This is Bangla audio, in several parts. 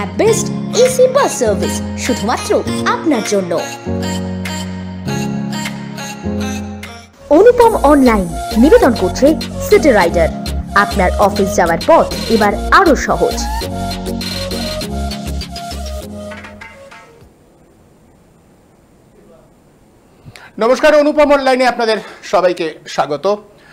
At best AC bus service শুধুমাত্র আপনার জন্য। অনুপম অনলাইন নিবেদন করছে সিটি রাইডার। আপনার অফিস যাওয়ার পথ এবার আরো সহজ। নমস্কার, অনুপম অনলাইনে আপনাদের সবাইকে স্বাগত।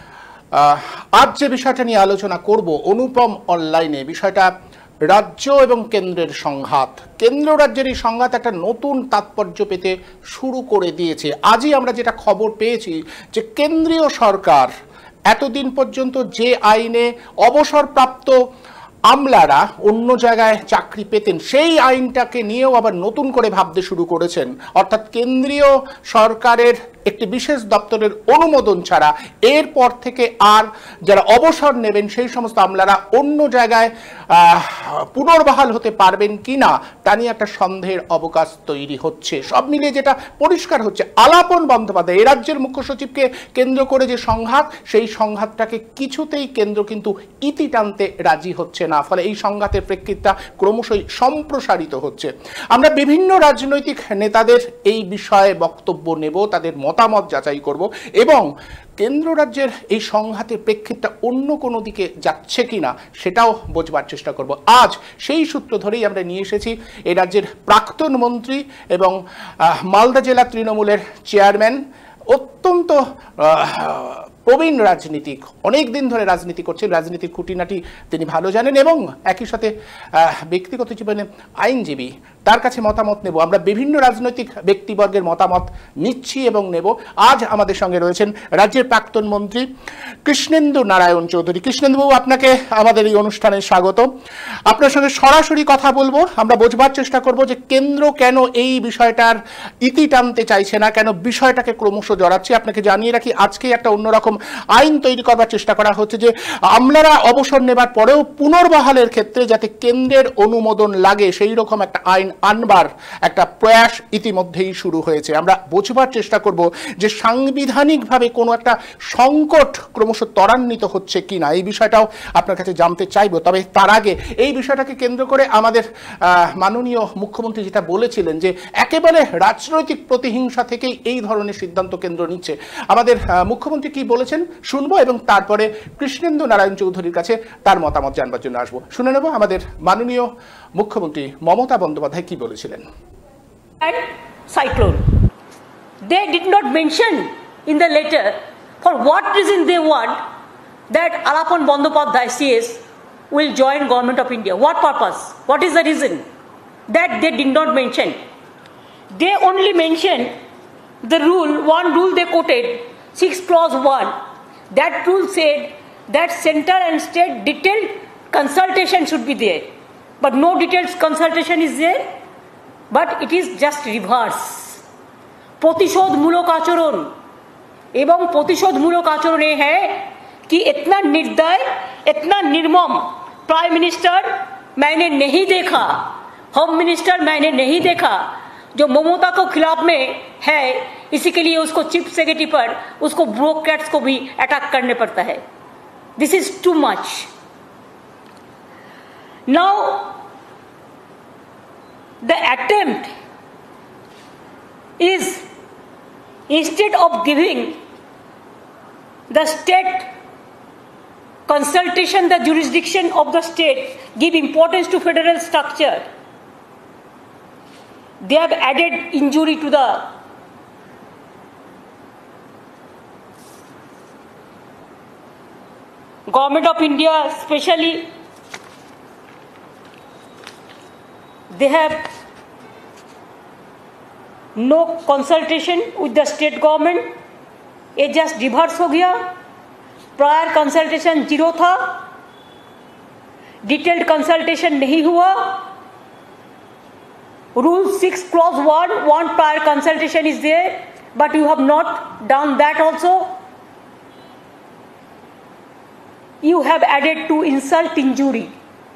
আজ যে বিষয়টা নিয়ে আলোচনা করব, অনুপম অনলাইনে বিষয়টা রাজ্য এবং কেন্দ্রের সংঘাত। কেন্দ্র রাজ্যের এই সংঘাত একটা নতুন তাৎপর্য পেতে শুরু করে দিয়েছে। আজই আমরা যেটা খবর পেয়েছি যে কেন্দ্রীয় সরকার এতদিন পর্যন্ত যে আইনে অবসরপ্রাপ্ত আমলারা অন্য জায়গায় চাকরি পেতেন, সেই আইনটাকে নিয়েও আবার নতুন করে ভাবতে শুরু করেছেন। অর্থাৎ কেন্দ্রীয় সরকারের একটি বিশেষ দপ্তরের অনুমোদন ছাড়া এরপর থেকে আর যারা অবসর নেবেন সেই সমস্ত আমলারা অন্য জায়গায় পুনর্বহাল হতে পারবেন কি না তা নিয়ে একটা সন্দেহের অবকাশ তৈরি হচ্ছে। সব মিলিয়ে যেটা পরিষ্কার হচ্ছে, আলাপন বন্দ্যোপাধ্যায় এই রাজ্যের মুখ্য সচিবকে কেন্দ্র করে যে সংঘাত, সেই সংঘাতটাকে কিছুতেই কেন্দ্র কিন্তু ইতি টানতে রাজি হচ্ছে না। ফলে এই সংঘাতের প্রেক্ষিতটা ক্রমশই সম্প্রসারিত হচ্ছে। আমরা বিভিন্ন রাজনৈতিক নেতাদের এই বিষয়ে বক্তব্য নেব, তাদের মতামত যাচাই করব এবং কেন্দ্র রাজ্যের এই সংঘাতের প্রেক্ষিতটা অন্য কোনো দিকে যাচ্ছে কিনা সেটাও বোঝবার চেষ্টা করব। আজ সেই সূত্র ধরেই আমরা নিয়ে এসেছি এই রাজ্যের প্রাক্তন মন্ত্রী এবং মালদা জেলা তৃণমূলের চেয়ারম্যান, অত্যন্ত প্রবীণ রাজনীতিক, অনেক দিন ধরে রাজনীতি করছেন, রাজনীতির খুঁটিনাটি তিনি ভালো জানেন এবং একই সাথে ব্যক্তিগত জীবনে আইনজীবী। তার কাছে মতামত নেব। আমরা বিভিন্ন রাজনৈতিক ব্যক্তিবর্গের মতামত নিচ্ছি এবং নেব। আজ আমাদের সঙ্গে রয়েছেন রাজ্যের প্রাক্তন মন্ত্রী কৃষ্ণেন্দু নারায়ণ চৌধুরী। কৃষ্ণেন্দুবাবু, আপনাকে আমাদের এই অনুষ্ঠানে স্বাগত। আপনার সঙ্গে সরাসরি কথা বলবো, আমরা বোঝবার চেষ্টা করব যে কেন্দ্র কেন এই বিষয়টার ইতি টানতে চাইছে না, কেন বিষয়টাকে ক্রমশ জড়াচ্ছে। আপনাকে জানিয়ে রাখি, আজকেই একটা অন্যরকম আইন তৈরি করবার চেষ্টা করা হচ্ছে যে আমলারা অবসর নেবার পরেও পুনর্বহালের ক্ষেত্রে যাতে কেন্দ্রের অনুমোদন লাগে সেই রকম একটা আইন আনবার একটা প্রয়াস ইতিমধ্যেই শুরু হয়েছে। আমরা বোঝবার চেষ্টা করব যে সাংবিধানিকভাবে কোনো একটা সংকট ক্রমশ ত্বরান্বিত হচ্ছে কিনা, এই বিষয়টাও আপনার কাছে জানতে চাইব। তবে তার আগে এই বিষয়টাকে কেন্দ্র করে আমাদের মাননীয় মুখ্যমন্ত্রী যেটা বলেছিলেন যে একেবারে রাজনৈতিক প্রতিহিংসা থেকেই এই ধরনের সিদ্ধান্ত কেন্দ্র নিচ্ছে, আমাদের মুখ্যমন্ত্রী কি বলেছেন শুনবো এবং তারপরে কৃষ্ণেন্দু নারায়ণ চৌধুরীর কাছে তার মতামত জানবার জন্য আসবো। শুনে নেব আমাদের মাননীয় মুখ্যমন্ত্রী মমতা বন্দ্যোপাধ্যায় কি বলেছিলেন। Cyclone. They did not mention in the letter for what reason they want that Alapan Bandyopadhyay CS will join Government of India. What purpose? What is the reason? That they did not mention. They only mentioned the rule, one rule they quoted, 6 clause 1. That rule said that center and state detailed consultation should be there. But no detailed consultation is there. But it is just reverse. प्रतिशोधमूलक आचरण एवं प्रतिशोधमूलक आचरण ये है कि इतना निर्दय, इतना निर्मम प्राइम मिनिस्टर मैंने नहीं देखा, होम मिनिस्टर मैंने नहीं देखा जो ममता को खिलाफ में है। इसी के लिए उसको चीफ सेक्रेटरी पर उसको ब्यूरोक्रेट्स को भी अटैक करने पड़ता है। This is too much. Now the attempt is, instead of giving the state consultation, the jurisdiction of the state, give importance to federal structure, they have added injury to the Government of India, especially they have no consultation with the state government. ये जस्ट रिवर्स हो गया। प्रायर कंसल्टेशन 0 था, डिटेल्ड कंसल्टेशन नहीं हुआ। Rule 6 clause 1 prior consultation is there, but you have not done that also. You have added to insult injury.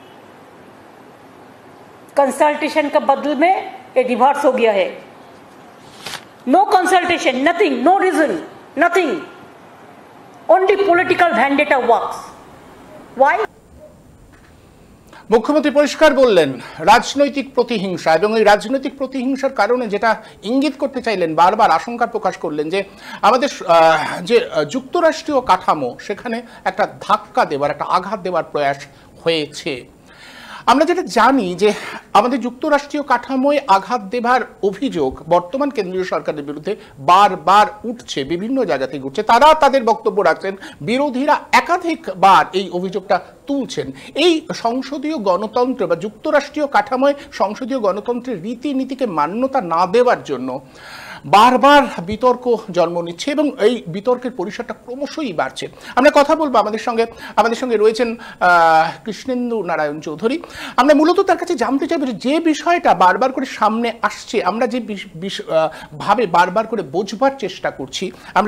Consultation का बदल में ये रिवर्स हो गया है। No consultation, nothing, no reason, nothing, only political vendetta works. Why? মুখ্যমন্ত্রী পরিষ্কার বললেন রাজনৈতিক প্রতিহিংসা, এবং এই রাজনৈতিক প্রতিহিংসার কারণে যেটা ইঙ্গিত করতে চাইলেন, বারবার আশঙ্কা প্রকাশ করলেন যে আমাদের যে যুক্তরাষ্ট্রীয় কাঠামো সেখানে একটা ধাক্কা দেওয়ার, একটা আঘাত দেওয়ার প্রয়াস হয়েছে। আমরা যেটা জানি যে আমাদের যুক্তরাষ্ট্রীয় কাঠামোয় আঘাত দেবার অভিযোগ বর্তমান কেন্দ্রীয় সরকারের বিরুদ্ধে বারবার উঠছে, বিভিন্ন জায়গা থেকে উঠছে। তারা তাদের বক্তব্য রাখছেন, বিরোধীরা একাধিকবার এই অভিযোগটা তুলছেন। এই সংসদীয় গণতন্ত্র বা যুক্তরাষ্ট্রীয় কাঠামোয় সংসদীয় গণতন্ত্রের রীতিনীতিকে মান্যতা না দেওয়ার জন্য বারবার বিতর্ক জন্ম নিচ্ছে, এবং এই বিতর্কের পরিসরটা ক্রমশই বাড়ছে। আমরা কথা বলবো, আমাদের সঙ্গে রয়েছেন কৃষ্ণেন্দু নারায়ণ চৌধুরী। আমরা মূলত তার কাছে জানতে চাইব যে বিষয়টা বারবার করে সামনে আসছে, আমরা যে ভাবে বারবার করে বোঝবার চেষ্টা করছি,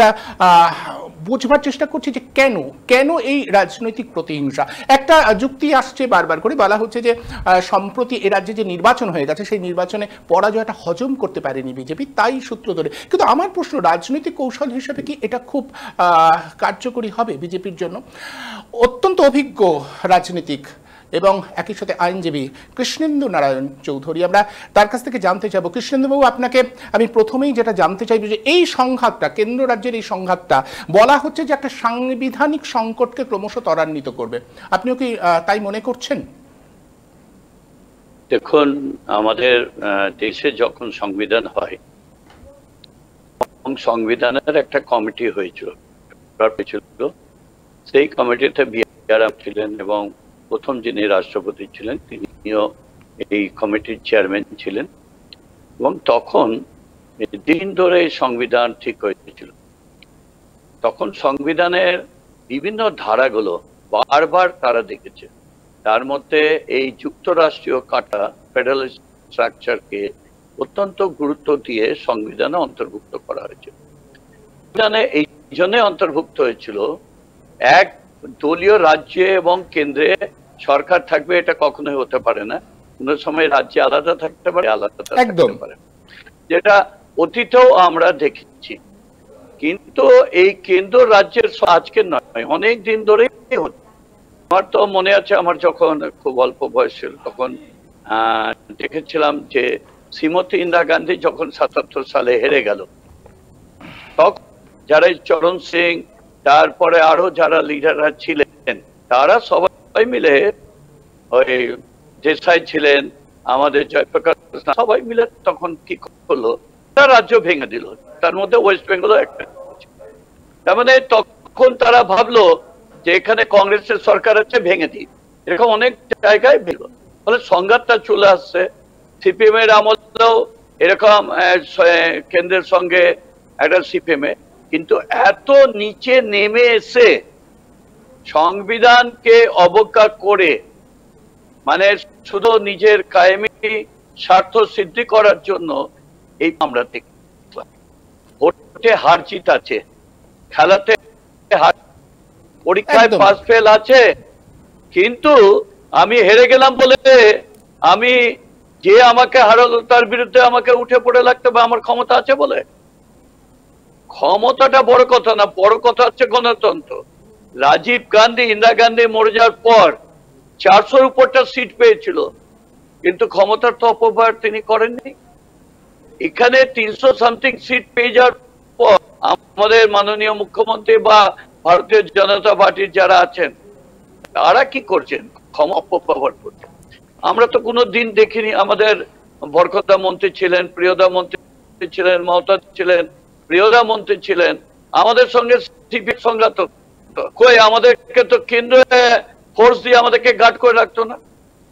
যে কেন এই রাজনৈতিক প্রতিহিংসা। একটা যুক্তি আসছে বারবার করে, বলা হচ্ছে যে সম্প্রতি এ রাজ্যে যে নির্বাচন হয়ে গেছে সেই নির্বাচনে পরাজয়টা হজম করতে পারেনি বিজেপি, তাই সূত্র ধরে। কিন্তু আমার প্রশ্ন, রাজনৈতিক কৌশল হিসেবে কি এটা খুব কার্যকরী হবে বিজেপির জন্য? অত্যন্ত অভিজ্ঞ রাজনীতিক এবং একই সাথে আইনজীবী কৃষ্ণেন্দু নারায়ণ চৌধুরী, আমরা তার কাছ থেকে জানতে চাইব। কৃষ্ণেন্দুবাবু, আপনাকে আমি প্রথমেই যেটা জানতে চাইব যে এই সংঘাতটা, কেন্দ্র রাজ্যের এই সংঘাতটা বলা হচ্ছে যে একটা সাংবিধানিক সংকটকে ক্রমশ ত্বরান্বিত করবে, আপনিও কি তাই মনে করছেন? দেখুন, আমাদের দেশে যখন সংবিধান হয়, সংবিধানের একটা কমিটি হয়েছিল, সেই কমিটিতে বিআর ছিলেন এবং প্রথম যিনি রাষ্ট্রপতি ছিলেন তিনিও এই কমিটির চেয়ারম্যান ছিলেন, এবং তখন দিন ধরে সংবিধান ঠিক হয়েছিল। তখন সংবিধানের বিভিন্ন ধারাগুলো বারবার তারা দেখেছে, তার মধ্যে এই যুক্তরাষ্ট্রীয় কাটা ফেডারেল স্ট্রাকচারকে অত্যন্ত গুরুত্ব দিয়ে সংবিধানে অন্তর্ভুক্ত করা হয়েছে। সংবিধানে এই জন্য অন্তর্ভুক্ত হয়েছিল, এক দলীয় রাজ্যে এবং কেন্দ্রে সরকার থাকবে, এটা কখনোই হতে পারে না। কোনো সময় রাজ্যে আলাদা থাকতে পারে, আলাদা থাকতে পারে, যেটা অতীতেও আমরা দেখেছি। কিন্তু এই কেন্দ্র রাজ্যের আজকে নয়, অনেক দিন ধরেই হচ্ছে। আমার তো মনে আছে, আমার যখন খুব অল্প বয়স ছিল তখন দেখেছিলাম যে শ্রীমতী ইন্দিরা গান্ধী যখন ৭৭ সালে হেরে গেল, তখন যারা চরণ সিং, তারপরে আরো যারা লিডাররা ছিলেন, তারা সবাই মিলে, ওই দেশাই ছিলেন, আমাদের জয়প্রকাশ, সবাই মিলে তখন কি করলো, রাজ্য ভেঙে দিল, তার মধ্যে ওয়েস্ট বেঙ্গল একটা। তার মানে তখন তারা ভাবলো যে এখানে কংগ্রেসের সরকার আছে, ভেঙে দিই, এরকম অনেক জায়গায় ভেঙে। ফলে সংঘাতটা চলে আসছে। সিপিএম এর আমলেও এরকম কেন্দ্রের সঙ্গে একটা সিপিএম এ, কিন্তু এত নিচে নেমে এসে সংবিধানকে অবজ্ঞা করে, মানে শুধু নিজের কায়েমি স্বার্থ সিদ্ধি করার জন্য এই আমরা দেখলাম। ভোটে হার জিত আছে, খেলাতে হার, পরীক্ষায় পাস ফেল আছে, কিন্তু আমি হেরে গেলাম বলে আমি যে আমাকে হারালো তার বিরুদ্ধে আমাকে উঠে পড়ে লাগতে হবে আমার ক্ষমতা আছে বলে। ক্ষমতাটা বড় কথা না, বড় কথা হচ্ছে গণতন্ত্র। রাজীব গান্ধী, ইন্দিরা গান্ধী মরে যাওয়ার পর 400-র উপরটা সিট পেয়েছিল, কিন্তু ক্ষমতার তো অপব্যয় তিনি করেননি। এখানে 300 সামথিং সিট পেয়ে যাওয়ার পর আমাদের মাননীয় মুখ্যমন্ত্রী বা ভারতীয় জনতা পার্টির যারা আছেন তারা কি করছেন, ক্ষমতা অপব্যবহার করছেন। আমরা তো কোনো দিন দেখিনি, আমাদের বরকতদা মন্ত্রী ছিলেন, প্রিয়দা মন্ত্রী ছিলেন, মমতা ছিলেন, প্রিয়দা মন্ত্রী ছিলেন, আমাদের সঙ্গে সিপিএম সংঘাত, কই আমাদেরকে তো কেন্দ্র ফোর্স দিয়ে আমাদেরকে গার্ড করে রাখতো না।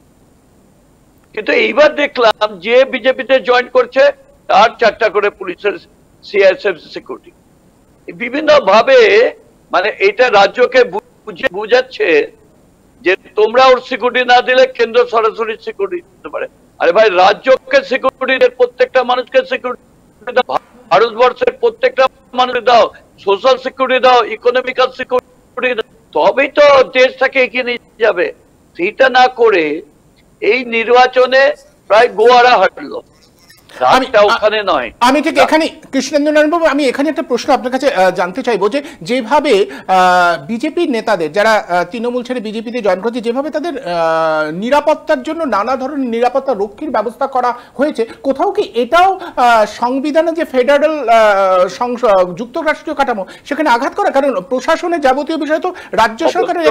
কিন্তু এইবার দেখলাম যে বিজেপিতে জয়েন করছে তার 4টা করে পুলিশের সিআইএসএফ সিকিউরিটি, বিভিন্ন ভাবে মানে এটা রাজ্যকে বুঝাচ্ছে যে তোমরা ওর সিকিউরিটি না দিলে কেন্দ্র সরাসরি সিকিউরিটি দিতে পারে। আরে ভাই, রাজ্যকে সিকিউরিটি, প্রত্যেকটা মানুষকে সিকিউরিটি দাও, ভারতবর্ষের প্রত্যেকটা মানুষকে দাও, সোশ্যাল সিকিউরিটি দাও, ইকোনমিক্যাল সিকিউরিটি দাও, তবেই তো দেশটাকে এগিয়ে নিয়ে যাবে। সেটা না করে এই নির্বাচনে প্রায় গোয়ারা হাঁটলো। রাজটা ওখানে নয়। আমি ঠিক এখানে কৃষ্ণেন্দ্র নারায়ণ বাবু, আমি এখানে একটা প্রশ্ন আপনার কাছে জানতে চাইবো যে যেভাবে বিজেপির নেতাদের যারা তৃণমূল ছেড়ে বিজেপিতে জয়েন করছে, যেভাবে তাদের নিরাপত্তার জন্য নানা ধরনের নিরাপত্তা রক্ষীর ব্যবস্থা করা হয়েছে, কোথাও কি এটাও সংবিধানে যে ফেডারেল যুক্তরাষ্ট্রীয় কাঠামো সেখানে আঘাত করে? কারণ প্রশাসনের যাবতীয় বিষয় তো রাজ্য সরকারের।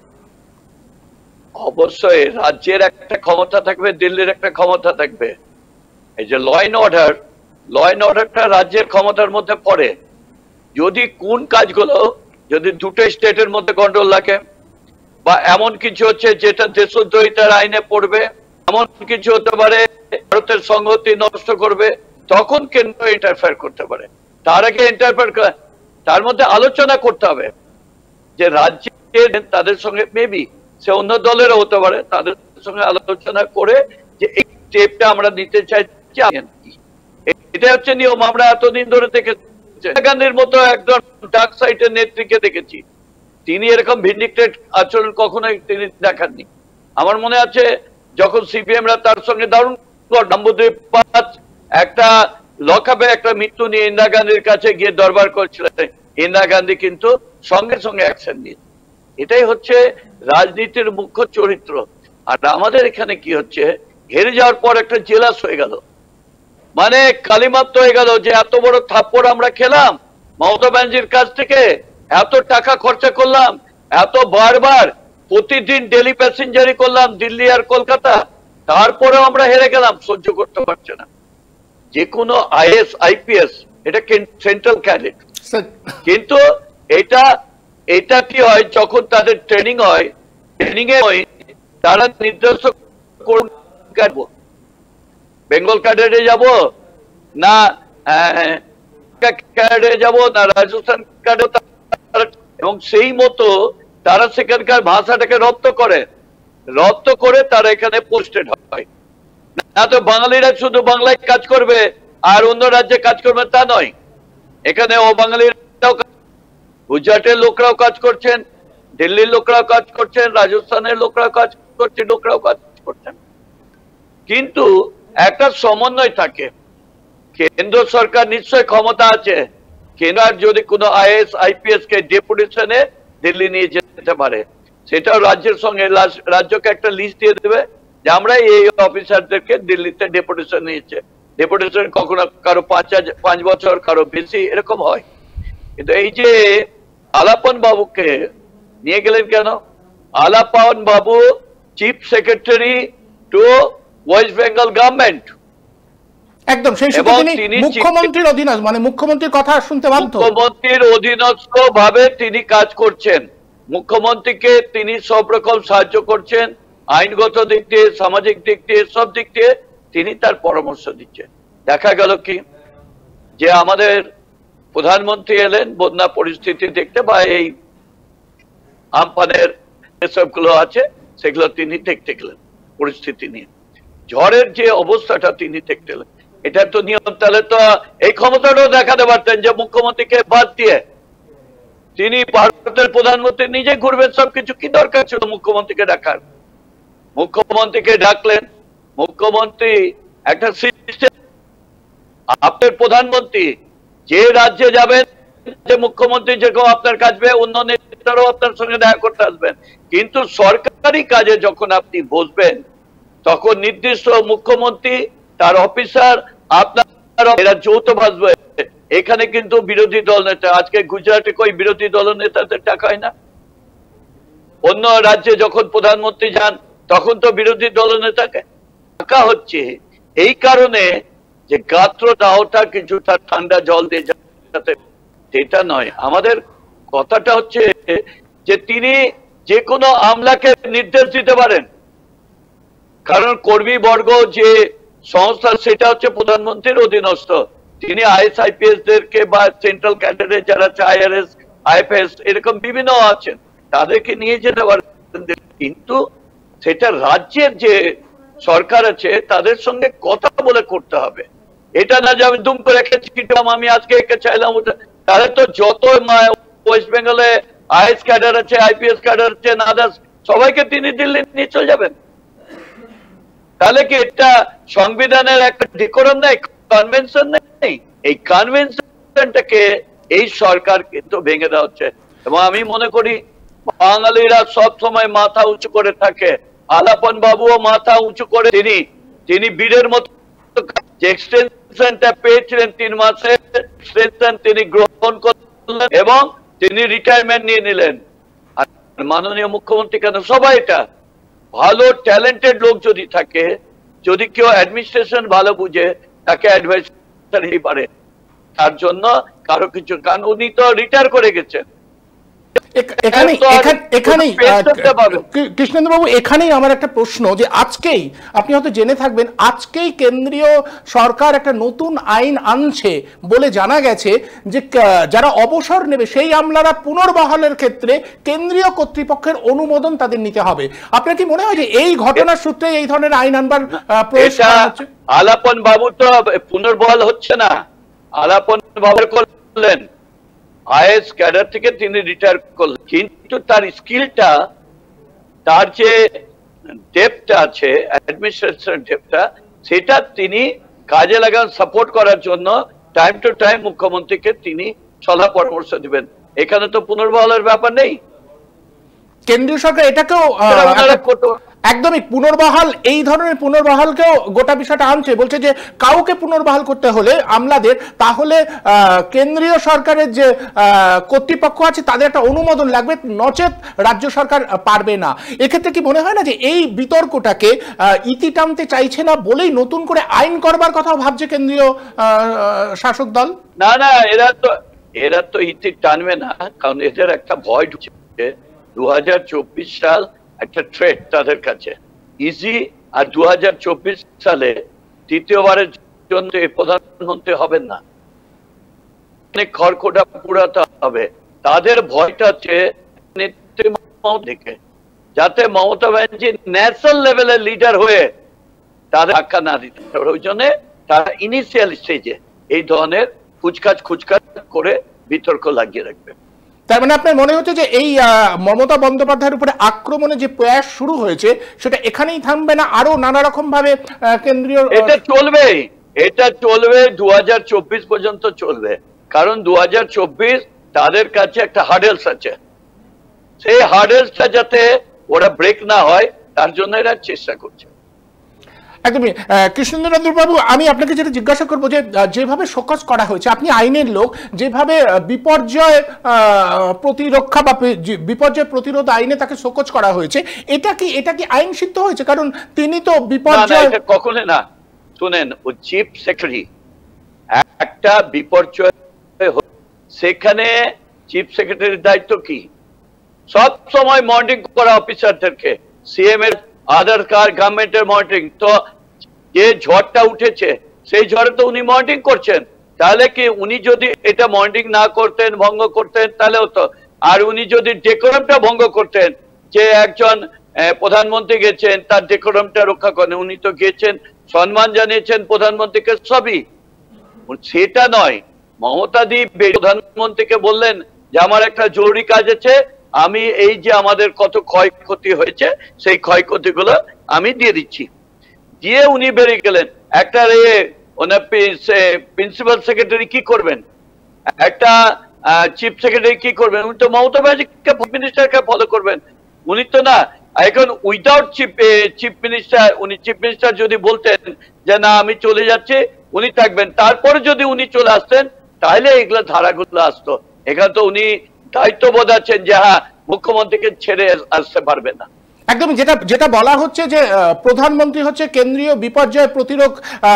অবশ্যই রাজ্যের একটা ক্ষমতা থাকবে, দিল্লির একটা ক্ষমতা থাকবে। এই যে ল অ্যান্ড অর্ডারটা রাজ্যের ক্ষমতার মধ্যে পড়ে। যদি কোন কাজগুলো যদি দুটো স্টেটের মধ্যে গন্ডগোল লাগে বা এমন কিছু হচ্ছে যেটা দেশদ্রোহিতার আইনে পড়বে, এমন কিছু হতে পারে ভারতের সংহতি নষ্ট করবে, তখন কেন্দ্র ইন্টারফেয়ার করতে পারে। তার আগে ইন্টারফেয়ার, তার মধ্যে আলোচনা করতে হবে যে রাজ্যের তাদের সঙ্গে, মেবি সে অন্য দলেরও হতে পারে, তাদের সঙ্গে আলোচনা করে যে এই স্টেপটা আমরা নিতে চাইছি। এটা হচ্ছে নিয়ম। আমরা এতদিন ধরে দেখেছি, গান্ধীর মতো একজন ডার্ক সাইডের নেত্রীকে দেখেছি, তিনি এরকম ভিন্ডিকেটেড আচরণ কখনোই তিনি দেখাননি। আমার মনে আছে যখন সিপিএমরা তার সঙ্গে দারুণ একটা লকআপে একটা মৃত্যু নিয়ে ইন্দিরা গান্ধীর কাছে গিয়ে দরবার করছিলেন, ইন্দিরা গান্ধী কিন্তু সঙ্গে সঙ্গে অ্যাকশন নিয়ে। এটাই হচ্ছে রাজনীতির মুখ্য চরিত্র। আর আমাদের এখানে কি হচ্ছে, হেরে যাওয়ার পর একটা জেলাস হয়ে গেল, মানে কালিমাত্র হয়ে গেল যে এত বড় থাপ্পড় আমরা খেলাম মমতা ব্যানার্জির কাছ থেকে, এত টাকা খরচা করলাম, এত বারবার প্রতিদিন ডেলি প্যাসেঞ্জারি করলাম দিল্লি আর কলকাতা, তারপরেও আমরা হেরে গেলাম। সহ্য করতে পারছে না। যে কোনো আইএস আইপিএস এটা সেন্ট্রাল ক্যাডেট, কিন্তু এটা কি হয় যখন তাদের ট্রেনিং হয়, ট্রেনিং এ তারা নির্দেশ করব বেঙ্গল ক্যাডেটে যাব না ক্যাডেটে যাব না রাজস্থান ক্যাডেট, এবং সেই মতো তারা সেখানকার ভাষাটাকে রপ্ত করে তারা এখানে পোস্টেড হয়। না তো বাঙালিরা শুধু বাংলায় কাজ করবে আর অন্য রাজ্যে কাজ করবে তা নয়। এখানে অবাঙালিরাও, গুজরাটের লোকরাও কাজ করছেন, দিল্লির লোকরাও কাজ করছেন, রাজস্থানের লোকরাও কাজ করছেন। কিন্তু একটা সমন্বয় থাকে। কেন্দ্র সরকার নিশ্চয় ক্ষমতা আছে, কেন্দ্র যদি কোনো আইএস আইপিএস কে ডেপুটেশনে দিল্লি নিয়ে যেতে পারে, সেটাও রাজ্যের সঙ্গে রাজ্যকে একটা লিস্ট দিয়ে দেবে যে আমরা এই অফিসারদেরকে দিল্লিতে ডেপুটেশন নিয়েছে। ডেপুটেশন কখনো কারো 5 বছর, কারো বেশি, এরকম হয়। কিন্তু এই যে আলাপন বাবুকে নিয়ে গেলেন কেন? আলাপন বাবু chief secretary to West Bengal government, একদম সেই সাথে তিনি মুখ্যমন্ত্রীর অধীনস্থ, মানে মুখ্যমন্ত্রীর কথা শুনতে বাধ্য, মুখ্যমন্ত্রীর অধীনস্থ ভাবে তিনি কাজ করছেন। মুখ্যমন্ত্রীকে তিনি সব রকম সাহায্য করছেন, আইনগত দিক দিয়ে, সামাজিক দিক দিয়ে, সব দিক দিয়ে তিনি তার পরামর্শ দিচ্ছেন। দেখা গেল কি যে আমাদের প্রধানমন্ত্রী এলেন বন্যা পরিস্থিতি দেখতে, বা এই আমফানের এসবগুলো আছে সেগুলো তিনি দেখতে গেলেন, পরিস্থিতি নিয়ে ঝড়ের যে অবস্থাটা তিনি দেখতে গেলেন। এটা তো নিয়ম। তাহলে তো এই ক্ষমতাটাও দেখাতে পারতেন যে মুখ্যমন্ত্রীকে বাদ দিয়ে তিনি ভারতের প্রধানমন্ত্রী নিজে ঘুরবেন সবকিছু। কি দরকার ছিল মুখ্যমন্ত্রীকে ডাকার? মুখ্যমন্ত্রীকে ডাকলেন। মুখ্যমন্ত্রী একটা সিস্টেম, আপনার প্রধানমন্ত্রী যে রাজ্যে যাবেন, যে মুখ্যমন্ত্রী যেরকম আপনার কাজবে, অন্য নেতারাও আপনার সঙ্গে দেখা করতে আসবেন। কিন্তু সরকারি কাজে যখন আপনি বসবেন, তখন নির্দিষ্ট মুখ্যমন্ত্রী, তার অফিসার, আপনার এরা যৌথ ভাসবে। এখানে কিন্তু বিরোধী দল নেতা, আজকে গুজরাটে কই বিরোধী দল নেতাদের টাকা হয় না? অন্য রাজ্যে যখন প্রধানমন্ত্রী যান তখন তো বিরোধী দল নেতাকে টাকা হচ্ছে। এই কারণে যে গাত্র দাওটা কিছুটা ঠান্ডা জল দিয়ে যাতে, সেটা নয়। আমাদের কথাটা হচ্ছে যে তিনি যে কোনো আমলাকে নির্দেশ দিতে পারেন, কারণ কর্মী বর্গ যে সংস্থা সেটা হচ্ছে প্রধানমন্ত্রীর অধীনস্থ। তিনি আইএস আইপিএস দেরকে বা সেন্ট্রাল ক্যাডারে যারা আইআরএস আইএফএস এরকম বিভিন্ন আছেন তাদেরকে নিয়ে যেতে পারেন, কিন্তু সেটা রাজ্যের যে সরকার আছে তাদের সঙ্গে কথা বলে করতে হবে। এটা না যে আমি দুম করে রেখেছিলাম, আমি আজকে একে চাইলাম, তাহলে তো যত ওয়েস্ট বেঙ্গলে আইএস ক্যাডার আছে, আইপিএস ক্যাডার আছে, আদার্স সবাইকে তিনি দিল্লি নিয়ে চলে যাবেন। তাহলে কি এটা সংবিধানের একটা ডিকোরাম নেই, কনভেনশন নেই? এই কনভেনশনটাকে এই সরকার কিন্তু ভেঙে দেওয়া হচ্ছে। এবং আমি মনে করি বাঙালিরা সব সময় মাথা উঁচু করে থাকে, আলাপন বাবুও মাথা উঁচু করে তিনি বীরের মতো যে এক্সটেনশনটা পেয়েছিলেন 3 মাসের এক্সটেনশন তিনি গ্রহণ করলেন এবং তিনি রিটায়ারমেন্ট নিয়ে নিলেন। আর মাননীয় মুখ্যমন্ত্রী কেন সবাই এটা ভালো ট্যালেন্টেড লোক যদি থাকে, যদি কেউ অ্যাডমিনিস্ট্রেশন ভালো বুঝে তাকে অ্যাডভাইস দিতে পারে, তার জন্য কারো কিছু, কারণ উনি তো রিটায়ার করে গেছেন। কৃষ্ণেন্দু বাবু, এখানেই আমার একটা প্রশ্ন, যে আজকেই আপনি হয়তো জেনে থাকবেন, আজকেই কেন্দ্রীয় সরকার একটা নতুন আইন আনছে বলে জানা গেছে যে যারা অবসর নেবে সেই আমলারা পুনর্বহালের ক্ষেত্রে কেন্দ্রীয় কর্তৃপক্ষের অনুমোদন তাদের নিতে হবে। আপনার কি মনে হয় যে এই ঘটনার সূত্রে এই ধরনের আইন আনবার প্রয়াস করা হচ্ছে? আলাপন বাবু তো পুনর্বহাল হচ্ছে না, আলাপন বাবু করলেন আইএস ক্যাডার থেকে তিনি রিটায়ার করলেন, কিন্তু তার স্কিলটা, তার যে ডেপটা আছে অ্যাডমিনিস্ট্রেশন ডেপটা, সেটা তিনি কাজে লাগান, সাপোর্ট করার জন্য টাইম টু টাইম মুখ্যমন্ত্রীকে তিনি সলাহ পরামর্শ দিবেন। এখানে তো পুনর্বহালের ব্যাপার নেই। কেন্দ্রীয় সরকার এটাকেও একদমই পুনর্বহাল, এই ধরনের পুনর্বহালকেও গোটা বিষয়টা আনছে, বলছে যে কাউকে পুনর্বহাল করতে হলে আমলাদের, তাহলে কেন্দ্রীয় সরকারের যে কর্তৃপক্ষ আছে তাদের একটা অনুমোদন লাগবে, নচেত রাজ্য সরকার পারবে না। এক্ষেত্রে কি মনে হয় না যে এই বিতর্কটাকে ইতি টানতে চাইছে না বলেই নতুন করে আইন করবার কথাও ভাবছে কেন্দ্রীয় শাসক দল? না, এরা তো ইতি টানবে না, কারণ এদের একটা ভয় ঢুকছে 2024 সাল একটা থ্রেট তাদের কাছে ইজি, আর 2024 সালে তৃতীয়বারের জন্য প্রধানমন্ত্রী হবেন না, অনেক খড়খড়া পুরাতে হবে। তাদের ভয়টা হচ্ছে যাতে মমতা ব্যানার্জি ন্যাশনাল লেভেলের লিডার হয়ে তাদের আখ্যা না দিতে, ওই জন্য তারা ইনিশিয়াল স্টেজে এই ধরনের খুচকাজ করে বিতর্ক লাগিয়ে রাখবে। তার মানে আপনার মনে হচ্ছে যে এই মমতা বন্দ্যোপাধ্যায়ের উপরে আক্রমণে যে প্রয়াস শুরু হয়েছে সেটা এখানেই থামবে না, আরো নানা রকম ভাবে কেন্দ্রীয় এটা চলবে 2024 পর্যন্ত চলবে, কারণ 2024 তাদের কাছে একটা হার্ডেলস আছে, সেই হার্ডেলসটা যাতে ওরা ব্রেক না হয় তার জন্য এরা চেষ্টা করছে। একদমই। কৃষ্ণেন্দু বাবু, আমি আপনাকে যেটা জিজ্ঞাসা করবো যে যেভাবে শোকজ করা হয়েছে, আপনি আইনের লোক, যেভাবে বিপর্যয় প্রতিরক্ষা বা বিপর্যয় প্রতিরোধ আইনে তাকে শোকজ করা হয়েছে, এটা কি আইন সিদ্ধ হয়েছে? কারণ তিনি তো বিপর্যয় কখনো না, শুনেন, ও চিফ সেক্রেটারি, একটা বিপর্যয় সেখানে চিফ সেক্রেটারির দায়িত্ব কি? সব সময় মনিটরিং করা অফিসারদেরকে, সিএম এর আধার কার্ড, গভর্নমেন্টের মনিটরিং। তো যে ঝড়টা উঠেছে সেই ঝড়ে তো উনি মনিটরিং করছেন, তাহলে কি উনি যদি এটা মনিটরিং না করতেন, ভঙ্গ করতেন, তাহলে হতো। আর উনি যদি ডেকোরামটা ভঙ্গ করতেন, যে একজন প্রধানমন্ত্রী গেছেন তার ডেকোরামটা রক্ষা করেন, উনি তো গেছেন সম্মান জানিয়েছেন প্রধানমন্ত্রীকে, সবই সেটা নয়। মমতা দি প্রধানমন্ত্রীকে বললেন যে আমার একটা জরুরি কাজ আছে, আমি এই যে আমাদের কত ক্ষয়ক্ষতি হয়েছে সেই ক্ষয়ক্ষতিগুলো আমি দিয়ে দিচ্ছি, দিয়ে উনি বেরিয়ে গেলেন। একটা ওনার প্রিন্সিপাল সেক্রেটারি কি করবেন, একটা চিফ সেক্রেটারি কি করবেন? উনি তো মমতা ব্যানার্জিকে মিনিস্টারকে ফলো করবেন, উনি তো না। এখন উইদাউট চিফ মিনিস্টার, উনি চিফ মিনিস্টার যদি বলতেন যে না আমি চলে যাচ্ছি, উনি থাকবেন, তারপরে যদি উনি চলে আসতেন তাহলে এগুলো ধারাগুলো আসতো। এখানে তো উনি দায়িত্ববোধ আছেন যে হ্যাঁ মুখ্যমন্ত্রীকে ছেড়ে আসতে পারবে না। একদম, যেটা বলা হচ্ছে যে প্রধানমন্ত্রী হচ্ছে কেন্দ্রীয় বিপর্যয় প্রতিরোধ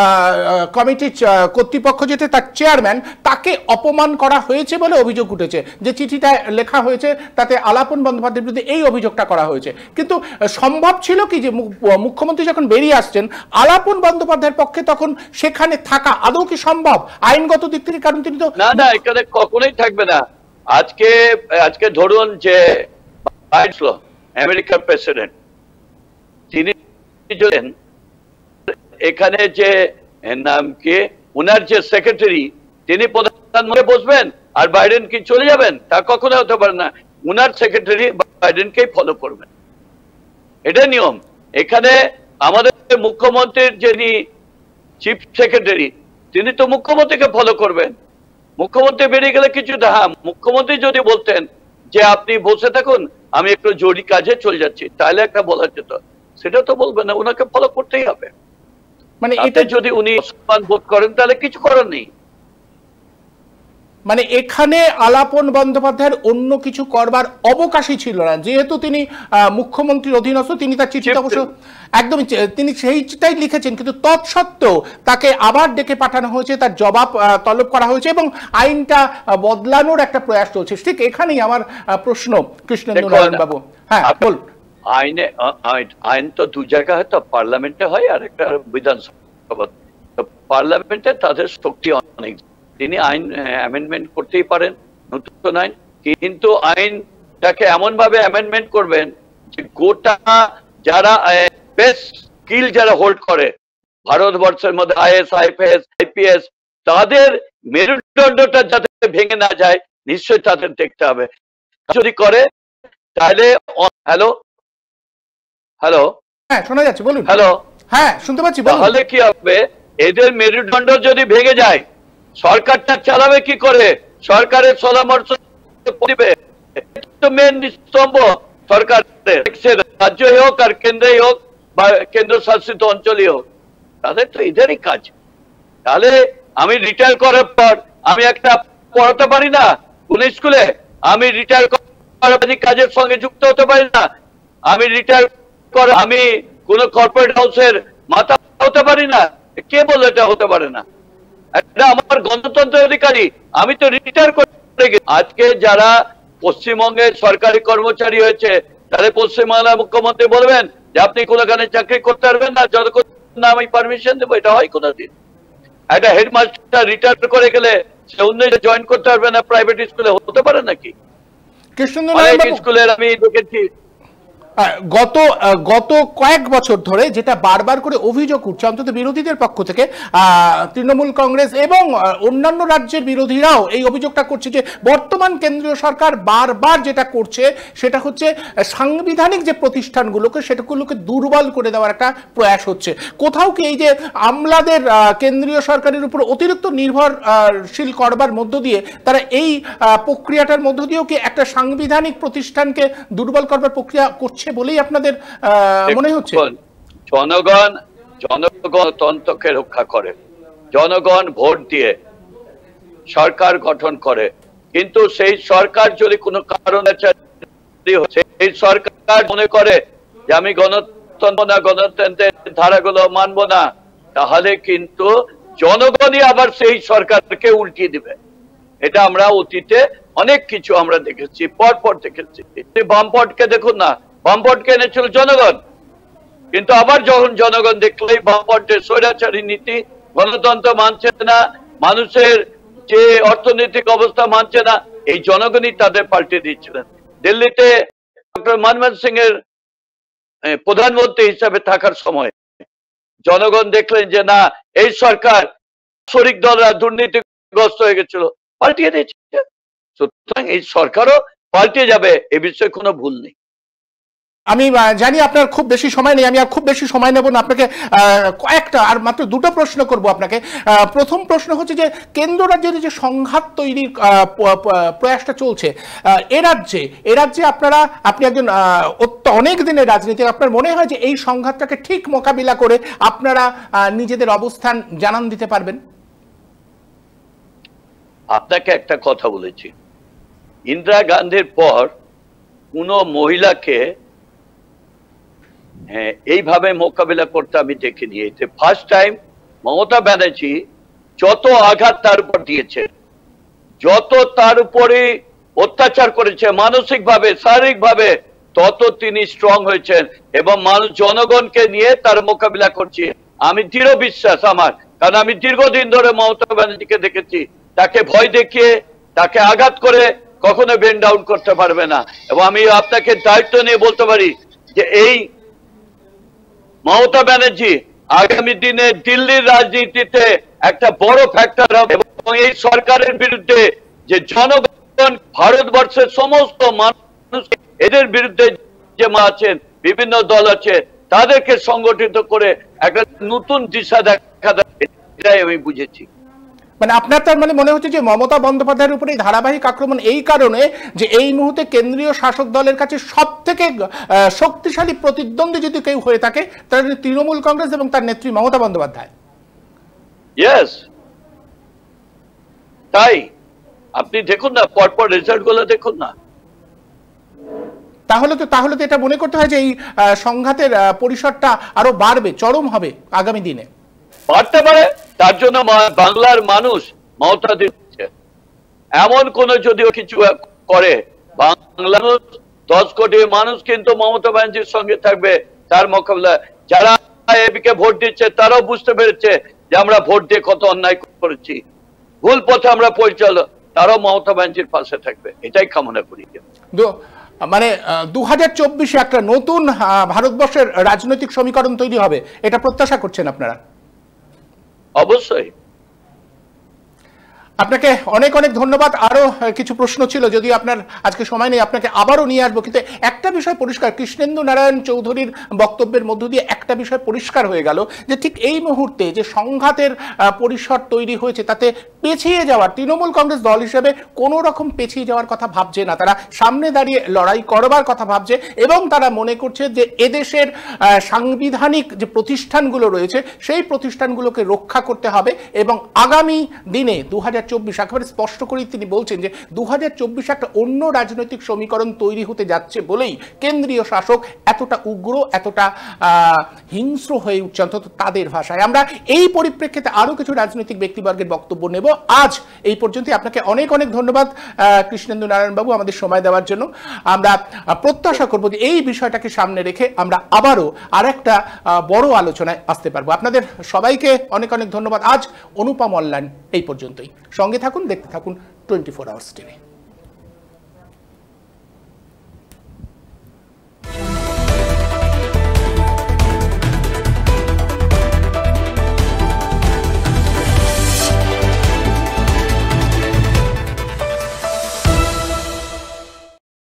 কমিটির কর্তৃপক্ষ, যেটা তার চেয়ারম্যান, তাকে অপমান করা হয়েছে বলে অভিযোগ উঠেছে। যে চিঠিটা লেখা হয়েছে তাতে আলাপন বন্দ্যোপাধ্যায়ের বিরুদ্ধে এই অভিযোগটা করা হয়েছে। কিন্তু সম্ভব ছিল কি যে মুখ্যমন্ত্রী যখন বেরিয়ে আসছেন, আলাপন বন্দ্যোপাধ্যায়ের পক্ষে তখন সেখানে থাকা আদৌ কি সম্ভব আইনগত দিক থেকে? কারণ তিনি তো না, এখানে কখনোই থাকবে না। আজকে ধরুন যে আমেরিকার প্রেসিডেন্ট, তিনি এখানে যে নাম কি উনার যে সেক্রেটারি, তিনি প্রধানমন্ত্রী বসবেন আর বাইডেন কি চলে যাবেন? তা কখনো হতে পারে না। উনার সেক্রেটারি বাইডেনকেই ফলো করবেন, এটা নিয়ম। এখানে আমাদের মুখ্যমন্ত্রীর যিনি চিফ সেক্রেটারি, তিনি তো মুখ্যমন্ত্রীকে ফলো করবেন। মুখ্যমন্ত্রী বেরিয়ে গেলে কিছু না, হ্যাঁ মুখ্যমন্ত্রী যদি বলতেন যে আপনি বসে থাকুন, আমি একটু জরুরি কাজে চলে যাচ্ছি, তাহলে একটা বলা যেত। সেটা তো বলবেন না, ওনাকে ফলো করতেই হবে। মানে এটা যদি উনি সম্মান বোধ করেন তাহলে কিছু করার নেই। মানে এখানে আলাপন বন্দ্যোপাধ্যায়ের অন্য কিছু করবার অবকাশই ছিল না, যেহেতু তিনি মুখ্যমন্ত্রীর অধীনস্থ। তিনি তার চিঠিতে অবশ্য একদমই তিনি সেইটাই লিখেছেন, কিন্তু তৎসত্ত্বেও তাকে আবার ডেকে পাঠানো হয়েছে, তার জবাব তলব করা হয়েছে এবং আইনটা বদলানোর একটা প্রয়াস চলছে। ঠিক এখানেই আমার প্রশ্ন কৃষ্ণেন্দু নারায়ণ বাবু। হ্যাঁ বলুন। আইন তো দু জায়গায় হয়, তো পার্লামেন্টে হয় আর একটা বিধানসভা। পার্লামেন্টে তাদের শক্তি অনেক, তিনি আইন অ্যামেন্ডমেন্ট করতেই পারেন, নতুন আইন, কিন্তু আইনটাকে এমন ভাবে অ্যামেন্ডমেন্ট করবেন যে গোটা যারা বেস্ট স্কিল যারা হোল্ড করে ভারতবর্ষের মধ্যে, আইএস, আইপিএস, আইপিএস, তাদের মেরুদণ্ডটা যাতে ভেঙে না যায়, নিশ্চয়ই তাদের দেখতে হবে। যদি করে তাহলে হ্যালো হ্যালো হ্যাঁ শোনা যাচ্ছে, বলুন। হ্যালো হ্যাঁ শুনতে পাচ্ছি। তাহলে কি হবে, এদের মেরুদণ্ড যদি ভেঙে যায়, সরকারটা চালাবে কি করে? সরকারের পরামর্শ দিবে, মেন স্তম্ভ সরকারের, রাজ্যই হোক আর কেন্দ্রেই হোক বা কেন্দ্র শাসিত অঞ্চলই হোক, তাদের তো এদেরই কাজ। তাহলে আমি রিটায়ার করার পর আমি একটা পড়াতে পারি না কোন স্কুলে? আমি রিটায়ার করার কাজের সঙ্গে যুক্ত হতে পারি না? আমি রিটায়ার করে আমি কোন কর্পোরেট হাউসের মাথা হতে পারি না? কে বললো এটা হতে পারে না? এটা আমার গণতন্ত্রের অধিকারী, আমি তো রিটায়ার করে। আজকে যারা পশ্চিমবঙ্গের সরকারি কর্মচারী হয়েছে, তাহলে পশ্চিমবাংলার মুখ্যমন্ত্রী বলবেন যে আপনি কোনোখানে চাকরি করতে পারবেন না যতক্ষণ না আমি পারমিশন দেবো? এটা হয় কোনোদিন? একটা হেডমাস্টার রিটায়ার করে গেলে সে অন্য জয়েন করতে পারবে না প্রাইভেট স্কুলে? হতে পারে নাকি? অনেক স্কুলের আমি দেখেছি। গত কয়েক বছর ধরে যেটা বারবার করে অভিযোগ উঠছে অন্তত বিরোধীদের পক্ষ থেকে, তৃণমূল কংগ্রেস এবং অন্যান্য রাজ্যের বিরোধীরাও এই অভিযোগটা করছে যে বর্তমান কেন্দ্রীয় সরকার বারবার যেটা করছে সেটা হচ্ছে সাংবিধানিক যে প্রতিষ্ঠানগুলোকে সেটাগুলোকে দুর্বল করে দেওয়ার একটা প্রয়াস হচ্ছে। কোথাও কি এই যে আমলাদের কেন্দ্রীয় সরকারের উপর অতিরিক্ত নির্ভরশীল করবার মধ্য দিয়ে তারা এই প্রক্রিয়াটার মধ্য দিয়েও কি একটা সাংবিধানিক প্রতিষ্ঠানকে দুর্বল করবার প্রক্রিয়া করছে বলেই আপনাদের মনে হচ্ছে? জনগণ গণতন্ত্রকে রক্ষা করে, জনগণ ভোট দিয়ে সরকার গঠন করে, কিন্তু সেই সরকার যদি কোনো কারণে সেই সরকার মনে করে যে আমি গণতন্ত্রের ধারাগুলো মানবো না, তাহলে কিন্তু জনগণই আবার সেই সরকারকে উল্টিয়ে দিবে। এটা আমরা অতীতে অনেক কিছু আমরা দেখেছি, পরপর দেখেছি। বামপটকে দেখুন না, বামপটকে এনেছিল জনগণ, কিন্তু আবার যখন জনগণ দেখলো এই বামপটের স্বৈরাচারী নীতি, গণতন্ত্র মানছে না, মানুষের যে অর্থনৈতিক অবস্থা মানছে না, এই জনগণই তাদের পাল্টে দিচ্ছিলেন। দিল্লিতে ডক্টর মনমোহন সিং এর প্রধানমন্ত্রী হিসাবে থাকার সময় জনগণ দেখলেন যে না, এই সরকার শরিক দলরা দুর্নীতিগ্রস্ত হয়ে গেছিল, পাল্টিয়ে দিয়েছে। সুতরাং এই সরকারও পাল্টে যাবে, এ বিষয়ে কোনো ভুল নেই। আমি জানি আপনার খুব বেশি সময় নেই, আমি আর খুব বেশি সময় নেব না, আপনাকে কয়েকটা আর মাত্র দুটো প্রশ্ন করব আপনাকে। প্রথম প্রশ্ন হচ্ছে যে কেন্দ্র রাজ্যের যে সংঘাত তৈরির প্রয়াসটা চলছে এ রাজ্যে আপনি একজন অনেক দিনের রাজনীতি, আপনার মনে হয় যে এই সংঘাতটাকে ঠিক মোকাবিলা করে আপনারা নিজেদের অবস্থান জানান দিতে পারবেন? আপনাকে একটা কথা বলেছি, ইন্দিরা গান্ধীর পর কোন মহিলাকে এইভাবে মোকাবিলা করতে আমি দেখিনি। ফার্স্ট টাইম মমতা ব্যানার্জি যত আঘাত তার উপর দিয়েছে, যত তার উপরে অত্যাচার করেছে মানসিকভাবে শারীরিকভাবে, তত তিনি স্ট্রং হয়েছেন এবং মানুষ জনগণকে নিয়ে তার মোকাবিলা করছে। আমি দৃঢ় বিশ্বাস আমার, কারণ আমি দীর্ঘদিন ধরে মমতা ব্যানার্জিকে দেখেছি, তাকে ভয় দেখিয়ে তাকে আঘাত করে কখনো বেন্ড ডাউন করতে পারবে না। এবং আমি আপনাকে দায়িত্ব নিয়ে বলতে পারি যে এই মমতা ব্যানার্জি আগামী দিনে দিল্লির রাজনীতিতে একটা বড় ফ্যাক্টর হবে এবং এই সরকারের বিরুদ্ধে যে জনগণ, ভারতবর্ষের সমস্ত মানুষ এদের বিরুদ্ধে যে আছেন, বিভিন্ন দল আছে, তাদেরকে সংগঠিত করে একটা নতুন দিশা দেখা যাবে, এটাই আমি বুঝেছি। মানে আপনার তার মানে মনে হচ্ছে যে মমতা বন্দ্যোপাধ্যায়ের উপরে ধারাবাহিক আক্রমণ এই কারণে যে এই মুহূর্তে কেন্দ্রীয় শাসক দলের কাছে সব থেকে শক্তিশালী প্রতিদ্বন্দ্বী যদি কেউ হয়ে থাকে তাহলে তৃণমূল কংগ্রেস এবং তার নেত্রী মমতা বন্দ্যোপাধ্যায়। ইয়েস, তাই আপনি দেখুন না, পরপর রেজাল্ট গুলো দেখুন না। তাহলে তো এটা মনে করতে হয় যে এই সংঘাতের পরিসরটা আরো বাড়বে, চরম হবে আগামী দিনে। বাড়তে পারে, তার জন্য বাংলার মানুষ মমতা দিচ্ছে। এমন কোন যদিও কিছু করে, বাংলার 10 কোটি মানুষ কিন্তু মমতা ব্যানার্জির সঙ্গে থাকবে, তার মোকাবিলা। যারা এবিকে ভোট দিচ্ছে তারাও বুঝতে পেরেছে যে আমরা ভোট দিয়ে কত অন্যায় করেছি, ভুল পথে আমরা পরিচালক, তারাও মমতা ব্যানার্জির পাশে থাকবে, এটাই কামনা করি। মানে 2024-এ একটা নতুন ভারতবর্ষের রাজনৈতিক সমীকরণ তৈরি হবে, এটা প্রত্যাশা করছেন আপনারা? অবশ্যই। আপনাকে অনেক অনেক ধন্যবাদ। আরো কিছু প্রশ্ন ছিল, যদি আপনার আজকে সময় নেই আপনাকে আবারও নিয়ে আসবো, কিন্তু একটা বিষয় পরিষ্কার, কৃষ্ণেন্দু নারায়ণ চৌধুরীর বক্তব্যের মধ্য দিয়ে একটা বিষয় পরিষ্কার হয়ে গেল যে ঠিক এই মুহূর্তে যে সংঘাতের পরিসর তৈরি হয়েছে তাতে পেছিয়ে যাওয়ার, তৃণমূল কংগ্রেস দল হিসেবে কোনো রকম পেছিয়ে যাওয়ার কথা ভাবছে না, তারা সামনে দাঁড়িয়ে লড়াই করবার কথা ভাবছে এবং তারা মনে করছে যে এদেশের সাংবিধানিক যে প্রতিষ্ঠানগুলো রয়েছে সেই প্রতিষ্ঠানগুলোকে রক্ষা করতে হবে এবং আগামী দিনে 2024 একেবারে স্পষ্ট করেই তিনি বলছেন যে 2024 একটা অন্য রাজনৈতিক সমীকরণ তৈরি হতে যাচ্ছে বলেই কেন্দ্রীয় শাসক এতটা উগ্র, এতটা হিংস্র হয়ে উঠছে, অন্তত তাদের ভাষায়। আমরা এই পরিপ্রেক্ষিতে আরো কিছু রাজনৈতিক ব্যক্তিবর্গের বক্তব্য নেব। আজ এই পর্যন্তই। আপনাকে অনেক অনেক ধন্যবাদ কৃষ্ণেন্দু নারায়ণ বাবু আমাদের সময় দেওয়ার জন্য। আমরা প্রত্যাশা করব যে এই বিষয়টাকে সামনে রেখে আমরা আবারও আরেকটা বড় আলোচনায় আসতে পারবো। আপনাদের সবাইকে অনেক অনেক ধন্যবাদ। আজ অনুপম অনলাইন এই পর্যন্তই। সঙ্গে থাকুন, দেখতে থাকুন 24 আওয়ার্স টিভি।